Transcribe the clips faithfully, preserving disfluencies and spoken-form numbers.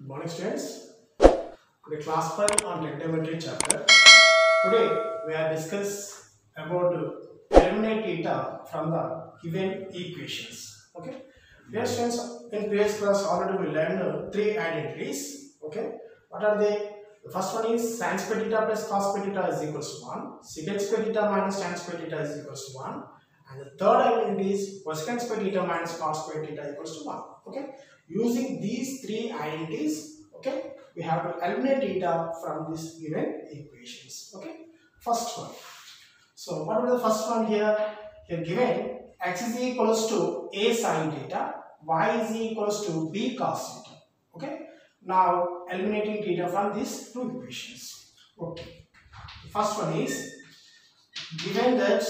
Good morning, students. Today class five on trigonometry chapter. Today we are discuss about eliminate theta from the given equations. Okay. Dear students, in previous class already we learned uh, three identities. Okay. What are they? The first one is sin square theta plus cos square theta is equals to one. Secant square theta minus tan square theta is equals to one. And the third identity is cosecant square theta minus cos square theta equals to one. Okay. Using these three identities, okay, we have to eliminate theta from this given equations. Okay. First one. So what is the first one here? Here given x is equals to a sin theta, y is equals to b cos theta. Okay. Now eliminating theta from these two equations. Okay. The first one is given that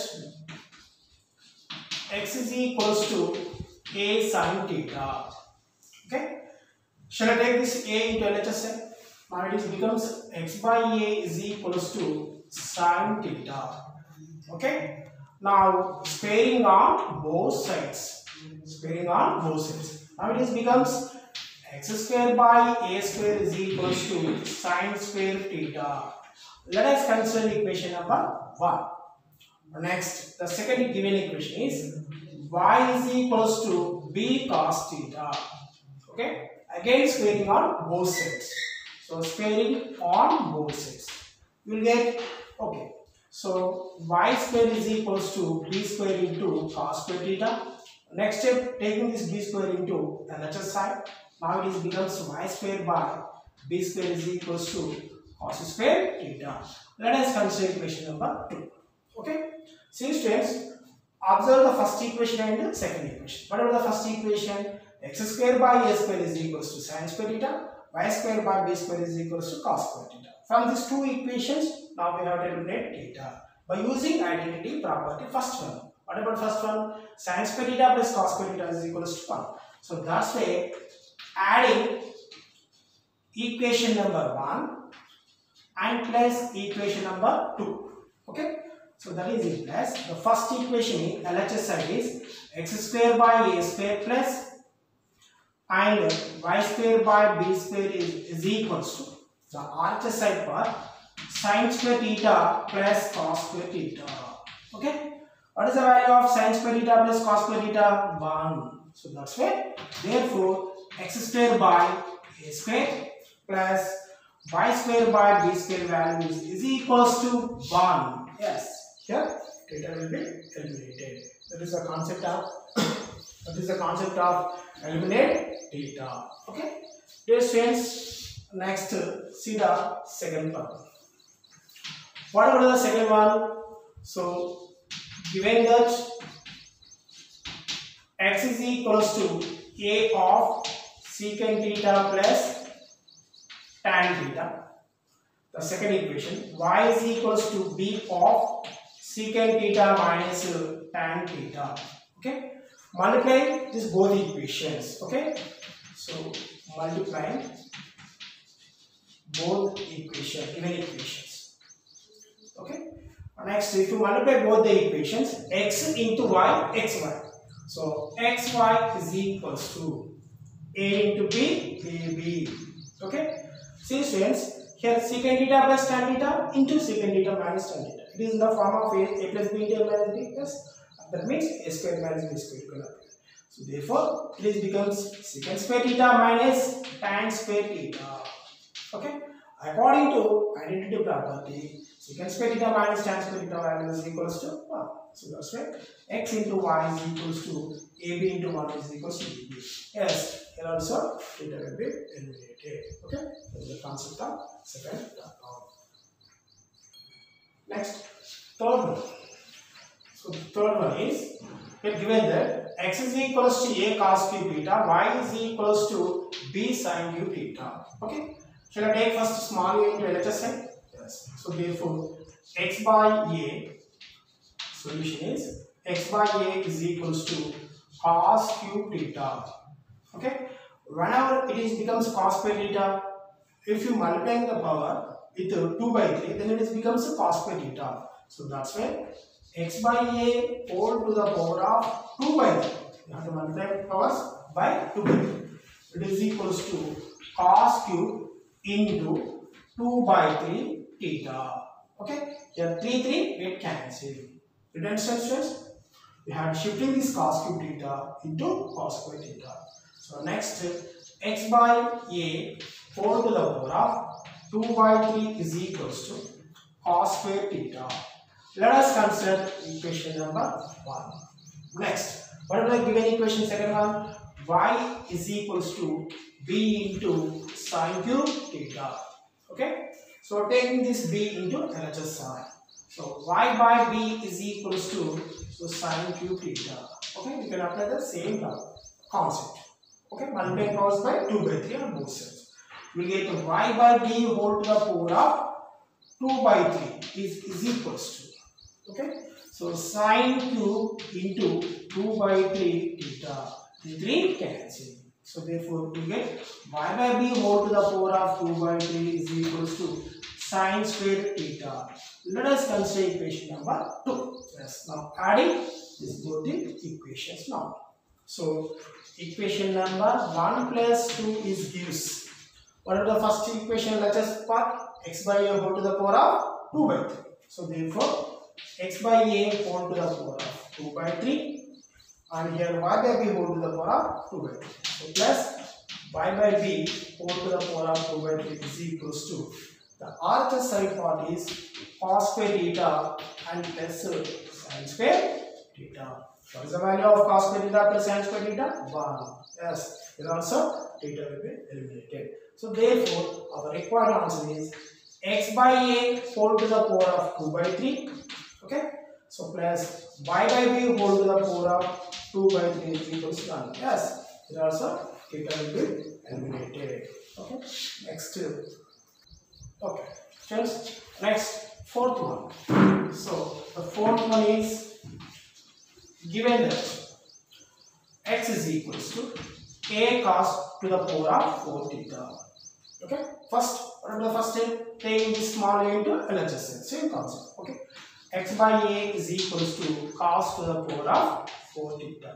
x is equals to a sin theta. Okay. Shall I take this a into L H S A? Now it is becomes x by a is equals to sin theta. Okay. Now sparing on both sides. Sparing on both sides. Now it is becomes x square by a square is equals to sin square theta. Let us consider equation number one. Next, the second given equation is y is equals to b cos theta. Okay. Again squaring on both sides. So squaring on both sides. You will get, okay. So y square is equals to b square into cos square theta. Next step, taking this b square into the other side. Now it is becomes y square by b square is equals to cos square theta. Let us consider equation number two. Okay. See students, observe the first equation and the second equation. What about the first equation? X square by a square is equals to sin square theta. Y square by b square is equals to cos square theta. From these two equations, now we have to eliminate theta by using identity property. First one. What about first one? Sin square theta plus cos square theta is equals to one. So that's why adding equation number one and plus equation number two. Okay. So that is it plus the first equation in L H S side is x square by a square plus and y square by b square is, is equals to the R H S side part sin square theta plus cos square theta. Okay. What is the value of sin square theta plus cos square theta? one. So that's why therefore x square by a square plus y square by b square value is, is equals to one. Yes. Here theta will be eliminated. That is the concept of that is the concept of eliminate theta. Okay. Dear students, next see the second one. What about the second one? So given that x is equals to a of secant theta plus tan theta. The second equation, y is equals to b of secant theta minus tan theta. Okay. Multiply these both equations. Okay. So multiplying both equations, given equations. Okay. Next, if you multiply both the equations, x into y, xy. So xy is equals to a into b, ab. Okay. See students, here secant theta plus tan theta into secant theta minus tan theta. It is in the form of a, a plus b into a minus b plus. That means a square minus b square. So therefore, it is becomes secant square theta minus tan square theta. Okay. According to identity property, secant square theta minus tan square theta value is equals to one. So that's why x into y is equals to ab into one is equals to b. Yes, here also theta will be eliminated. Okay. That is the concept of second term. Next, third one. So the third one is here given that x is equals to a cos cube theta, y is equals to b sin cube theta. Okay. Shall I take first small a into L H S A? Yes. So therefore x by a solution is x by a is equals to cos cube theta. Okay. Whenever it is becomes cos square theta, if you multiply the power with two by three, then it is becomes a cos square theta. So that's why x by a whole to the power of two by three. You have to multiply powers by two by three. It is equals to cos cube into two by three theta. Okay, here three three get cancelled. You understand, students? We have shifting this cos cube theta into cos square theta. So next, x by a whole to the power of two by three is equals to cos square theta. Let us consider equation number one. Next, what is the given equation second one? Y is equals to b into sine cube theta. Okay, so taking this b into L H S side. So y by b is equals to so sine cube theta. Okay, we can apply the same concept. Okay, multiplying powers by two by three on both sides. We get y by b whole to the power of two by three is, is equals to. Okay, so sine cube into two by three theta. The three cancel. So therefore we get y by b whole to the power of two by three is equals to sine square theta. Let us consider equation number two. Yes, now adding these both the equations now. So equation number one plus two is gives. What is the first equation? Let us put x by a whole to the power of two by three. So therefore x by a whole to the power of two by three, and here y by b whole to the power of two by three. So plus y by b whole to the power of two by three is equals to the R H S side part is cos square theta and plus sin square theta. What is the value of cos square theta plus sin square theta? one. Yes, here also theta will be eliminated. So therefore our required answer is x by a whole to the power of two by three. Okay, so plus y by b whole to the power of two by three is equals to one. Yes, here also theta will be eliminated. Okay, next. Okay, just next fourth one. So the fourth one is given that x is equals to a cos to the power of four theta. Okay, first what is the first step? Taking this small a into L H S, same concept. Okay, x by a is equals to cos to the power of four theta.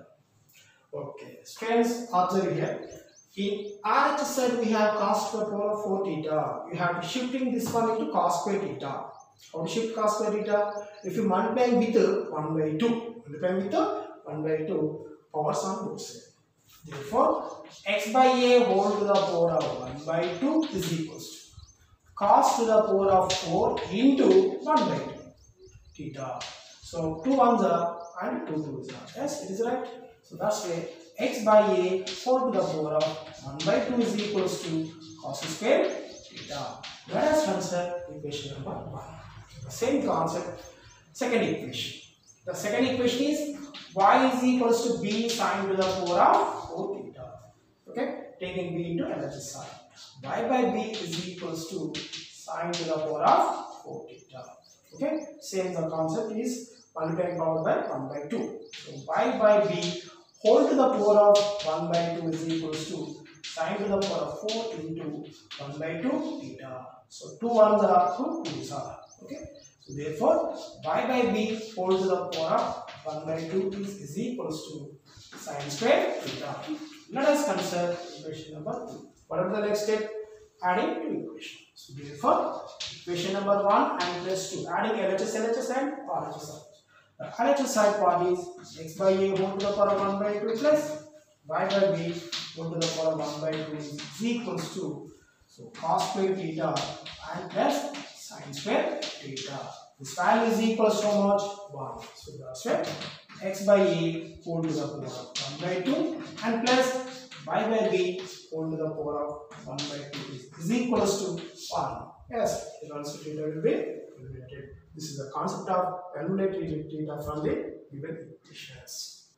Okay, students, observe here. In R H S side we have cos to the power of four theta. You have to shifting this one into cos square theta. How to shift cos square theta? If you multiply with one by two, multiply with one by two, powers on both sides. Therefore, x by a whole to the power of one by two is equals to cos to the power of four into one by two theta. So two ones are and two twos are. Yes, it is right. So that's why x by a whole to the power of one by two is equals to cos square theta. Let us consider equation number one. The same concept, second equation. The second equation is y is equals to b sine to the power of four theta. Okay, taking b into L H S side. Y by b is equals to sine to the power of four theta. Okay, same the concept is multiplying power by one by two. So y by b whole to the power of one by two is equals to sine to the power of four into one by two theta. So two ones are two twos are. Okay, so therefore y by b whole to the power of one by two is, is equals to sine square theta. Let us consider equation number two. What is the next step? Adding two equations. So therefore equation number one and plus two, adding L H S, L H S and R H S side. The L H S side part is x by a whole to the power of one by two plus y by b whole to the power of one by two is equals to so cos square theta and plus sine square theta. This value is equals to how much? one. So that's right. X by a whole to the power of one by two and plus y by b whole to the power of one by two is, is equals to one. Yes, it also theta will be eliminated. This is the concept of eliminating theta from the given equations.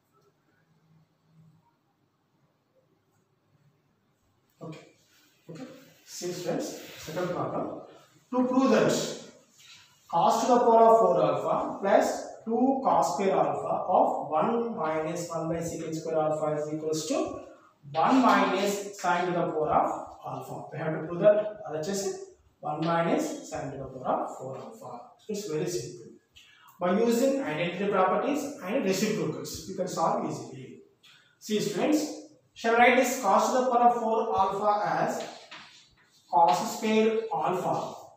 Okay. Okay. See friends, second problem. To prove that cos to the power of four alpha plus two cos square alpha of one minus one by secant square alpha is equals to one minus sine to the power of alpha. We have to prove that L H S one minus sine to the power of four alpha. It's very simple. By using identity properties and reciprocals, you can solve easily. See students, shall I write this cos to the power of four alpha as square alpha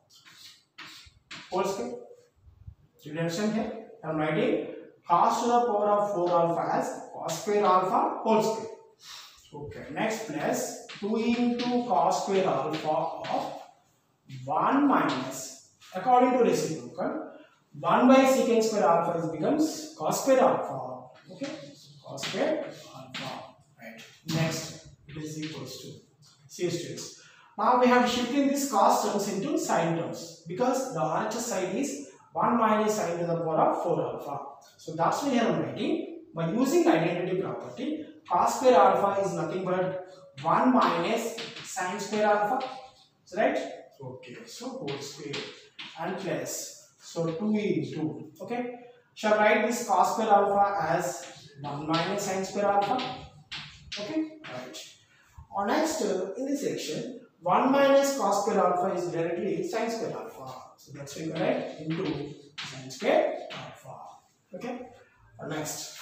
whole square. Did you understand here? I am writing cos to the power of four alpha as cos square alpha whole square. Okay, next plus two into cos square alpha of one minus, according to reciprocal, one by secant square alpha is becomes cos square alpha. Okay, cos square alpha. Right. Next, it is equals to C students. Now we have shifting this cos terms into sin terms because the R H S side is one minus sin to the power of four alpha. So that's why I am writing by using identity property. Cos square alpha is nothing but one minus sin square alpha. Is right? Okay. So whole square and plus. So two into. Okay. Shall write this cos square alpha as one minus sin square alpha. Okay. Right. Or next uh, in this section, one minus cos square alpha is directly sin square alpha. So that's why we write into sin square alpha. Okay. Or next.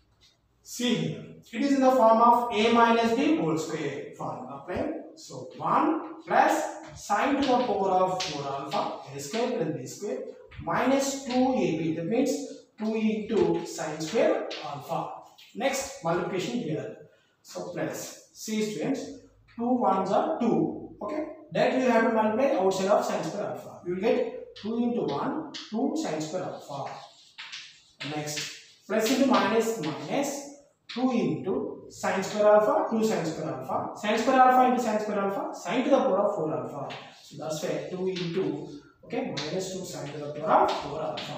See here. It is in the form of a minus b whole square form. Apply. So one plus sin to the power of four alpha a square plus b square minus two a b. That means two into sin square alpha. Next multiplication here. So plus C students, two ones are two. Okay. That you have to multiply outside of sin square alpha. You will get two into one, two sin square alpha. Next plus into minus minus. two into sin square alpha, two sin square alpha, sin square alpha into sin square alpha, sin to the power of four alpha. So that's why two into, okay, minus two sin to the power of four alpha.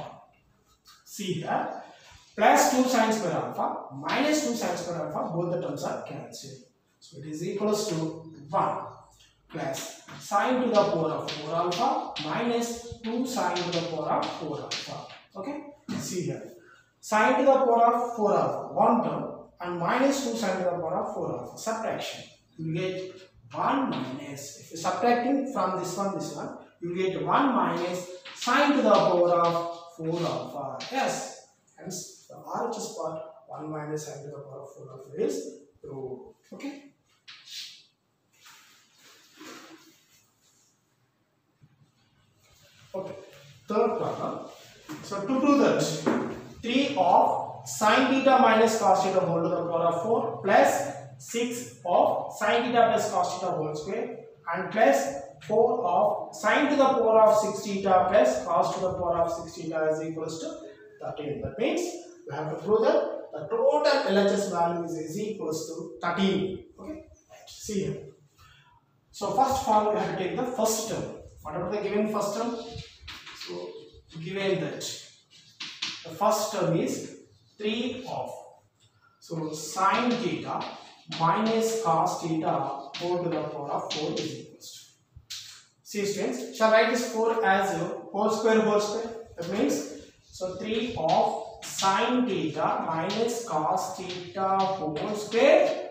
See here, plus two sin square alpha, minus two sin square alpha, both the terms are cancelled. So it is equals to one plus sin to the power of four alpha minus two sin to the power of four alpha. Okay, see here, sin to the power of four alpha, one term, and minus two sin to the power of four alpha. Subtraction. You will get one minus. If you are subtracting from this one, this one, you will get one minus sin to the power of four alpha. Yes. Hence, the R H S part one minus sin to the power of four alpha is true. Okay. Okay. Third problem. So to do that, three of sin theta minus cos theta whole to the power of four plus six of sin theta plus cos theta whole square and plus four of sin to the power of six theta plus cos to the power of six theta is equals to thirteen. That means we have to prove that the total L H S value is, is equals to thirteen. Okay, right. See here. So first of all, we have to take the first term. Whatever the given first term. So given that the first term is three of, so sin theta minus cos theta whole to the power of four is equals to. See students, shall I write this four as a whole square whole square? That means, so three of sin theta minus cos theta whole square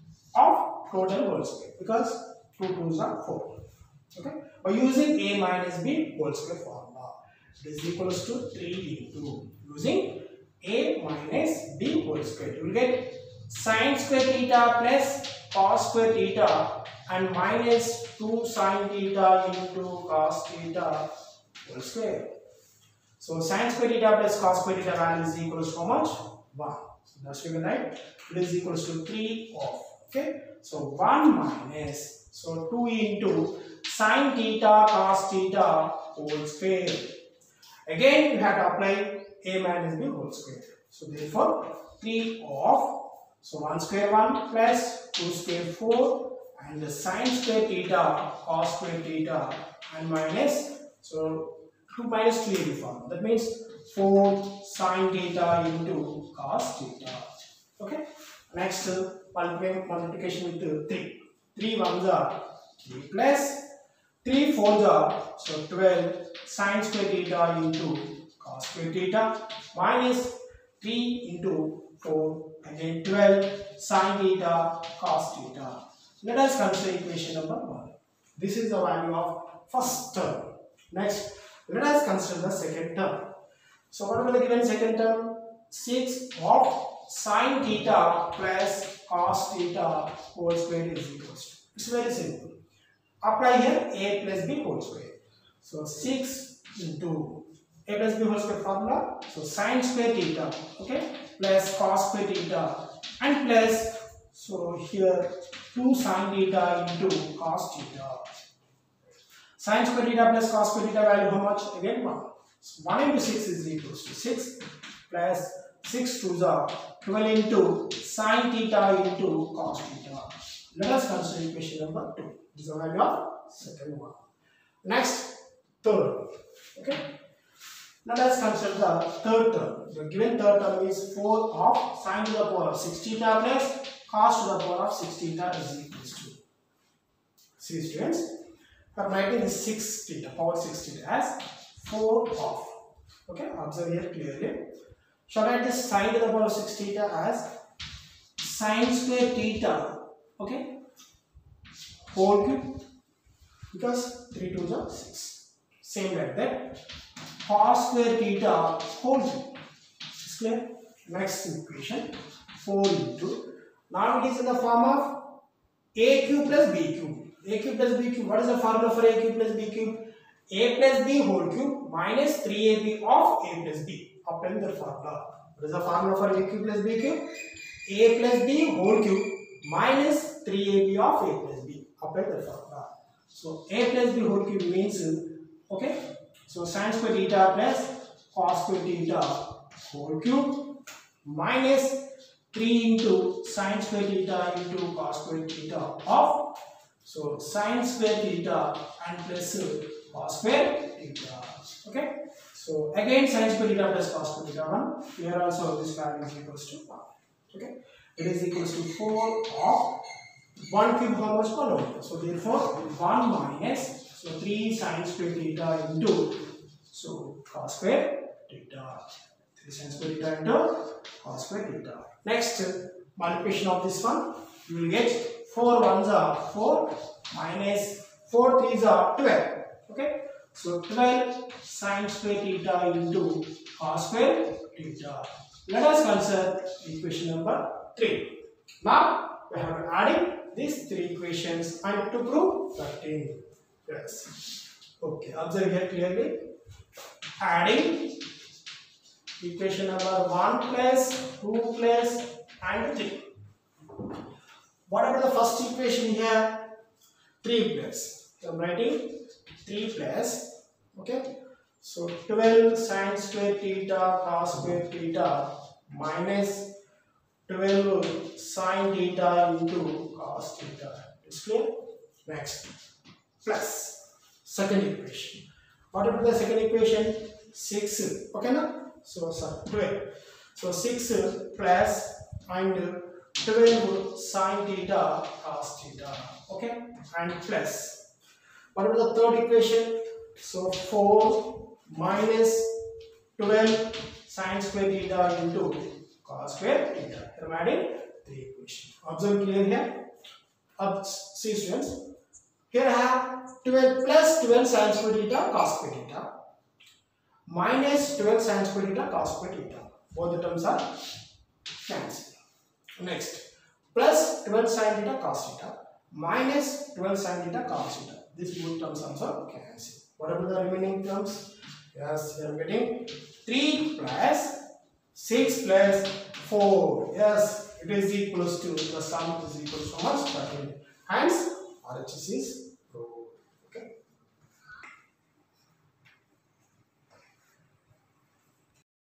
of total whole square, because two twos are four. Okay, by using a minus b whole square formula, it is equals to three into using a minus b whole square. You will get sin square theta plus cos square theta and minus two sin theta into cos theta whole square. So sin square theta plus cos square theta value is equals to how much? one. So that's what we write. It is equals to three of. Okay. So one minus, so two into sin theta cos theta whole square. Again, you have to apply a minus b whole square. So therefore, three of, so one square one plus two square four and the sin square theta cos square theta and minus, so two minus two in form. That means four sin theta into cos theta. Okay. Next, uh, multiplication with three. three ones are three plus three fours are, so twelve sin square theta into cos square theta minus three into four, again twelve sin theta cos theta. Let us consider equation number one. This is the value of first term. Next, let us consider the second term. So what will be the given second term? six of sin theta plus cos theta whole square is equals to. It's very simple. Apply here a plus b whole square. So six into a plus b whole square formula. So sine square theta, okay, plus cos square theta, and plus, so here two sine theta into cos theta. Sine square theta plus cos square theta value how much? Again one. So one into six is equals to six plus six to the twelve into sine theta into cos theta. Let us consider equation number two. This is the value of second one. Next, third. Okay. Now let us consider the third term. The given third term is four of sine to the power of six theta plus cos to the power of six theta is equals to. See students, I am writing this six theta, power six theta as four of. Okay, observe here clearly. Shall I write this sine to the power of six theta as sine square theta, okay, whole cube, because three two is six. Same like that. Cos square theta whole cube. Is clear? Next equation four into. Now it is in the form of a cube plus b cube. A cube plus b cube. What is the formula for a cube plus b cube? A plus b whole cube minus three a b of a plus b. Apply the formula. What is the formula for a cube plus b cube? A plus b whole cube minus three a b of a plus b. Apply the formula. So a plus b whole cube means, okay, so sin square theta plus cos square theta whole cube minus three into sin square theta into cos square theta of, so sin square theta and plus cos square theta. Okay. So again sin square theta plus cos square theta one. Here also this value is equals to one. Okay. It is equals to four of one cube how much per one. So therefore one minus, so three sin square theta into, so cos square theta. three sin square theta into cos square theta. Next multiplication of this one, you will get four ones are four minus four threes are twelve. Okay. So twelve sin square theta into cos square theta. Let us consider equation number three. Now we have been adding these three equations and to prove thirteen. Yes. Okay, observe here clearly. Adding equation number one plus two plus and three. What about the first equation here? three plus. So I am writing three plus. Okay. So twelve sin square theta cos square theta minus twelve sin theta into cos theta. It's clear? Next. Plus. Second equation. What about the second equation? six. Okay, now? So, sorry, twelve. So, six plus and twelve sin theta cos theta. Okay, and plus. What about the third equation? So, four minus twelve sin square theta into cos square theta. I am adding three equations. Observe clear here. Up, see students. Here I have twelve plus twelve sin square theta cos square theta minus twelve sin square theta cos square theta. Both the terms are cancelled. Next, plus twelve sin theta cos theta minus twelve sin theta cos theta. These both terms also cancel. What about the remaining terms? Yes, we are getting three plus six plus four. Yes, it is equals to, the sum is equals to how much? thirteen. Hence, R H S is